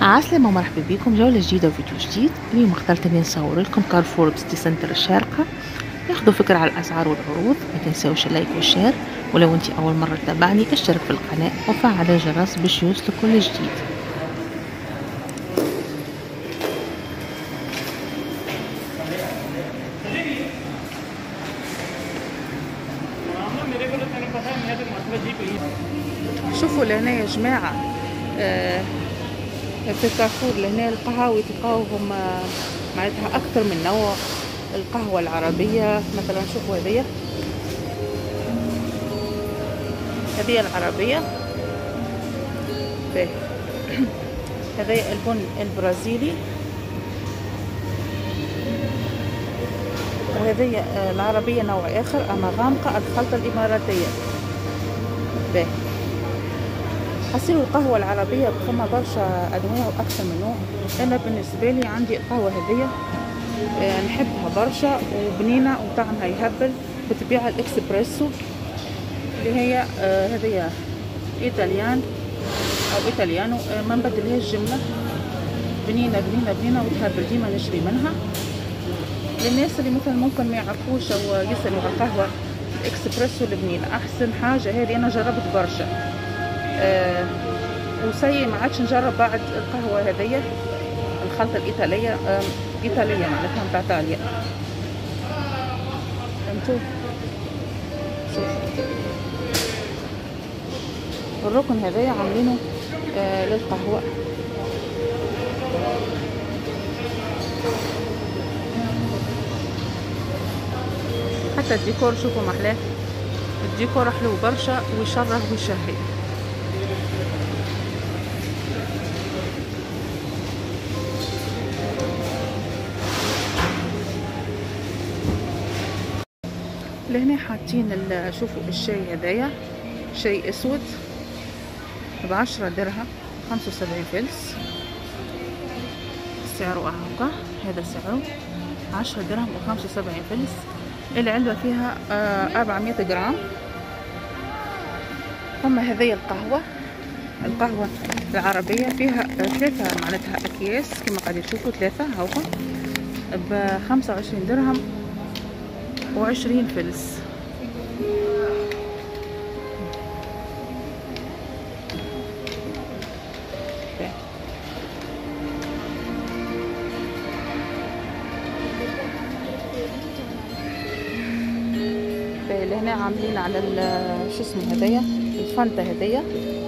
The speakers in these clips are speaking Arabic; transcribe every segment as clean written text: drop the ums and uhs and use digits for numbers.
عسلامة ومرحبا بكم جولة جديدة وفيديو جديد. اليوم اخترت اني نصور لكم كارفور بسيتي سنتر الشارقة. ياخذوا فكرة على الأسعار والعروض. ما تنسوش اللايك والشير، ولو انتي أول مرة تتابعني اشترك في القناة وفعل الجرس باش يوصلك كل جديد. شوفوا لهنا يا جماعة في كارفور لهنا القهاوي تلقاوهم معناتها أكثر من نوع. القهوة العربية مثلا، شوفوا هذه العربية، هذا البن البرازيلي، وهذه العربية نوع آخر أما غامقة، الخلطة الإماراتية. حصيلوا القهوة العربية فما برشا أنواع وأكثر من نوع. أنا بالنسبة لي عندي القهوة هذه نحبها برشا وبنينة وطعمها يهبل، بتبيع الإكسبريسو اللي هي هذه إيطاليان أو إيطاليانو، ما نبدلهاش جملة، بنينة بنينة بنينة وتهبل، ديما نشري منها. للناس اللي مثلا ممكن ما يعرفوش أو يسألوا على القهوة الإكسبريسو البنينة، أحسن حاجة هذه. أنا جربت برشا وسيء، ما عادش نجرب بعد القهوة هذه الخلطة الإيطالية، إيطالية معناتها متاع إيطاليا. فهمتوا؟ شوفوا الركن هذايا عاملينه للقهوة. حتى الديكور شوفوا محلاه، الديكور حلو برشا ويشرح ويشهي. لهنا حاطين شوفوا الشاي هدايا، شاي اسود ب10 درهم، 75 فلس سعره هكا. هذا سعره 10 درهم و75 فلس. العلبة فيها 400 جرام. ثم هذه القهوة العربية فيها 3 معناتها أكياس كما قاعدين تشوفوا، 3 هاكم ب25 درهم و20 فلس. لهنا عاملين على شو اسمه هدايا الفانتا هدايا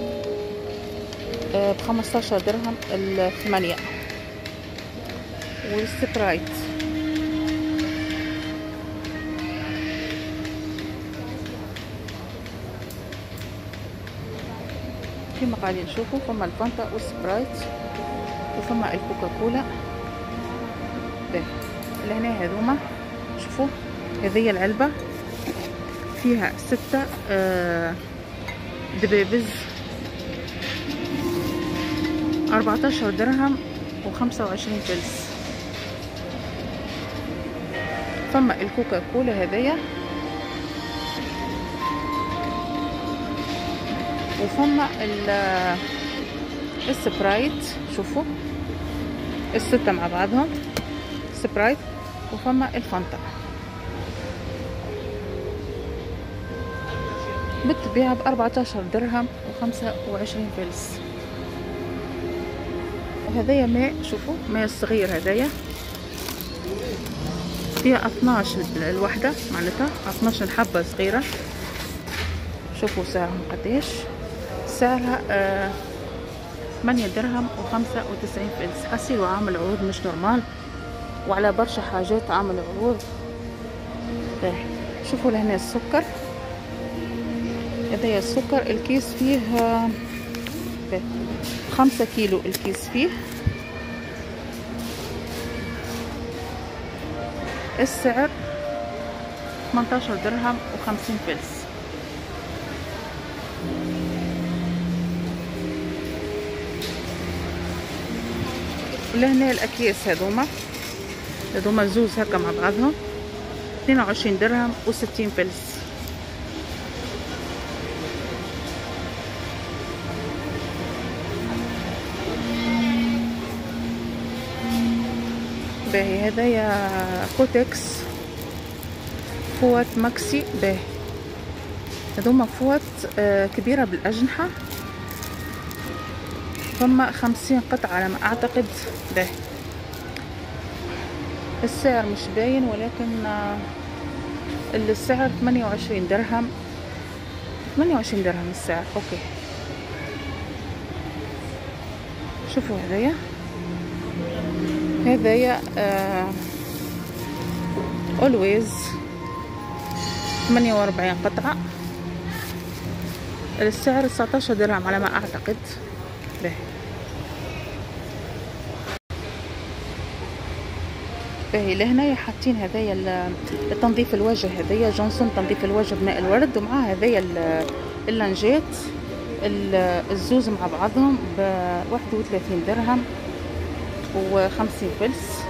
ب15 درهم ال8، والسبرايت كما قاعدين نشوفوا. فما الفانتا والسبرايت وفما الكوكاكولا. لهنا هذوما شوفوا، هذه العلبة فيها 6 دبابز، 14 درهم و25 فلس. فما الكوكاكولا هذيا، وفما السبرايت، شوفوا ال6 مع بعضهم سبرايت، وفما الفانتا بتبيع ب14 درهم و25 فلس. وهذايا ماء، شوفوا ماء الصغير هذايا فيها 12 الوحدة، معناتها 12 حبة صغيرة. شوفوا سعرهم قديش، سعرها 8 درهم و95 فلس. حسيلوا عامل عروض مش نورمال، وعلى برشا حاجات عامل عروض. شوفوا لهنا السكر، هذايا السكر الكيس فيه 5 كيلو الكيس فيه. السعر 18 درهم و50 فلس. ولهنا الأكياس هذوما زوز هكا مع بعضهم 22 درهم و60 فلس. باهي هذايا كوتكس فوط ماكسي باهي. هذوما فوط كبيرة بالأجنحة، ثم 50 قطعة على ما أعتقد باهي. السعر مش باين ولكن السعر 28 درهم. 28 درهم السعر. اوكي شوفوا هذايا اولويز 48 قطعة، السعر 19 درهم على ما اعتقد باهي. باهي لهنايا حاطين هذايا لتنظيف الوجه، هذايا جونسون تنظيف الوجه بماء الورد، ومعاه هذايا اللانجات الزوز مع بعضهم ب 31 درهم و50 فلس.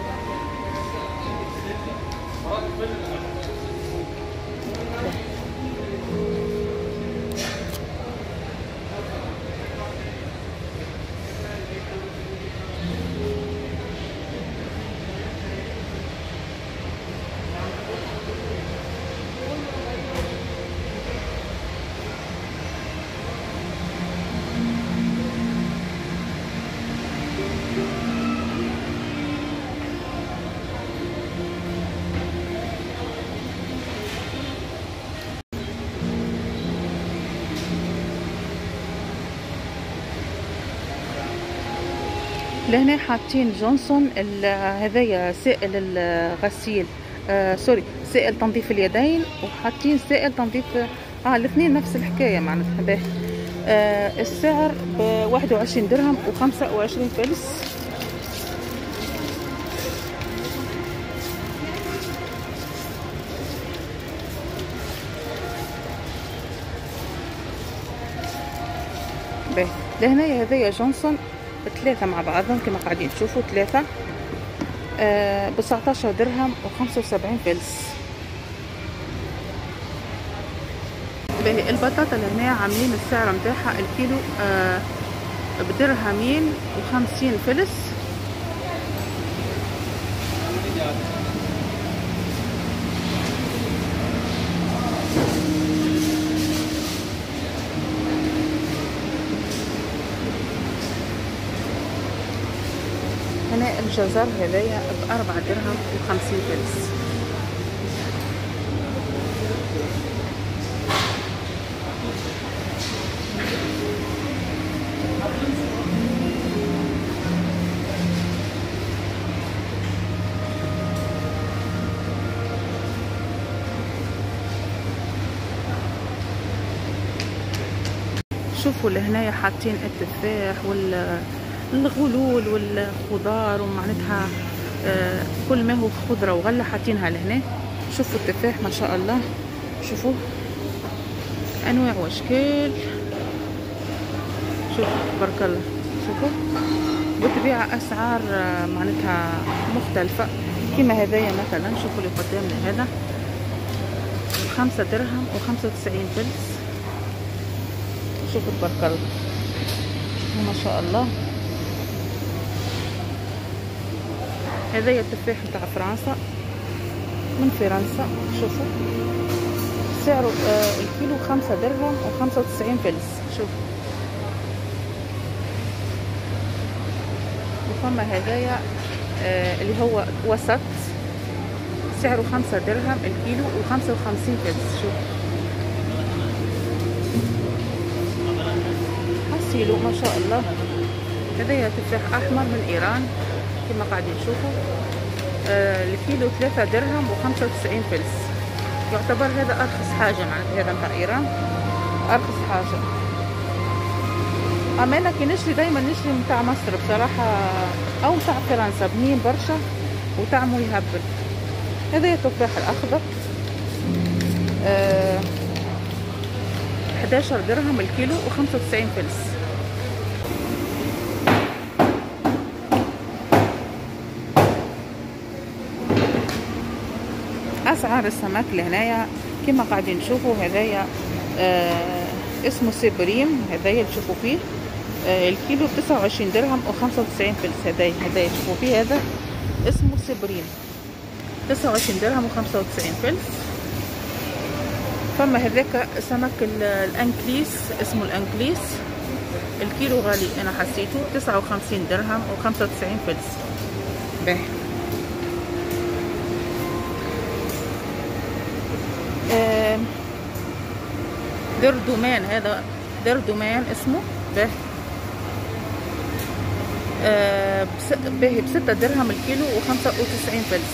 لهنا حاطين جونسون هذايا سائل الغسيل سوري سائل تنظيف اليدين، وحاطين سائل تنظيف الاثنين نفس الحكايه معناتها باهي. السعر ب 21 درهم و25 فلس. باهي لهنايا هذايا جونسون ثلاثة مع بعضهم كما قاعدين تشوفوا، ثلاثة ب 19 درهم و75 فلس. باهي البطاطا لهنا عاملين السعر متاعها الكيلو بدرهمين و50 فلس. هنا الجزر هذايا ب4 درهم و50 فلس. شوفوا لهنايا حاطين التفاح والغلول والخضار ومعناتها كل ما هو خضره وغله حاطينها لهنا. شوفوا التفاح ما شاء الله، شوفوا انواع واشكال، شوفوا تبارك الله. شوفوا بطبيعه اسعار معناتها مختلفه كما هذايا مثلا. شوفوا اللي قدامنا هذا 5 درهم و95 فلس. شوفوا تبارك الله ما شاء الله. هذايا التفاح بتاع فرنسا من فرنسا. شوفوا سعره الكيلو 5 درهم و95 فلس. شوفوا وفما هذايا اللي هو وسط سعره 5 درهم الكيلو و55 فلس. شوفوا حصيلو ما شاء الله. هذايا تفاح احمر من ايران كما قاعدين تشوفوا الكيلو 3 درهم و95 فلس. يعتبر هذا ارخص حاجه معناتها، هذا نتاع ايران ارخص حاجه. اما انا كي نشري دايما نشري نتاع مصر بصراحه او نتاع فرنسا، بنين برشا وطعمه يهبل. هذايا التفاح الاخضر 11 درهم الكيلو و95 فلس. اسعار السمك لهنايا كما قاعدين تشوفوا. هذايا اسمه سيبريم، هذايا تشوفوا فيه الكيلو ب 29 درهم و95 فلس. هذايا تشوفوا فيه هذا اسمه سبرين، 29 درهم و95 فلس. فما هذاك سمك الانكليس، اسمه الانكليس، الكيلو غالي انا حسيته، 59 درهم و95 فلس. باهي. دردمان، هذا دردمان اسمه. باهي. باهي ب6 درهم الكيلو و95 فلس.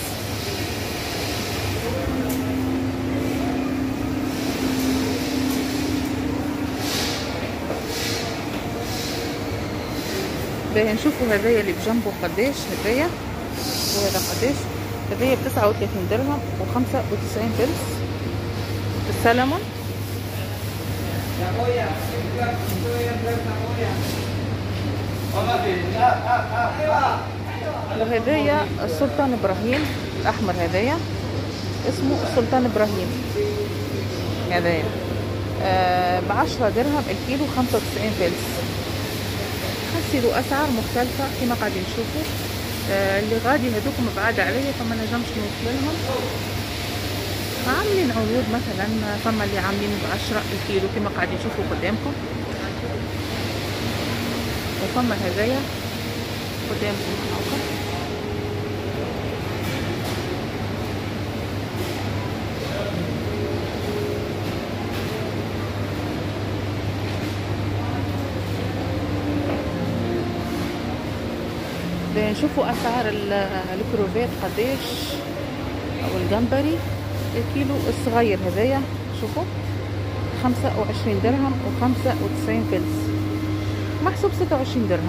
باهي نشوفوا هذايا اللي بجنبه قداش هذايا، وهذا قداش. هذايا ب39 درهم و95 فلس. السلمون. وهذايا السلطان ابراهيم الاحمر، هذايا اسمه السلطان ابراهيم. هذايا ب10 درهم الكيلو 95 فلس. حسيلو اسعار مختلفه كما قاعدين تشوفوا. اللي غادي هذوكم بعاد عليا فما نجمش نوصل لهم. عاملين عروض مثلا، فما اللي عاملين ب10 الكيلو كما قاعدين تشوفوا قدامكم، وفما هذايا قدامكم هاكا. نشوفوا اسعار الكروفيت قداش، او الجمبري الكيلو الصغير هذايا. شوفوا 25 درهم و95 فلس، محسوب 26 درهم.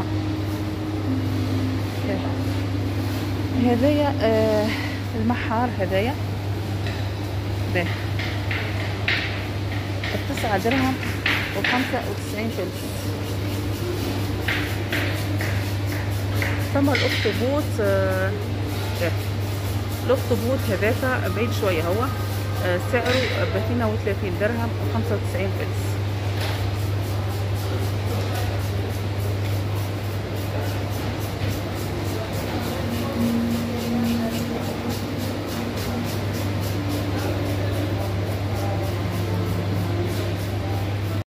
هذايا المحار هذايا ده ب9 درهم و95 فلس. ثم الاخطبوط الاخطبوط هذاك بعيد شويه، هو سعره ب 32 درهم و95 فلس.